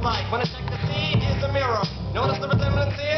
like. When I check the sea, here's the mirror. Notice the resemblance here?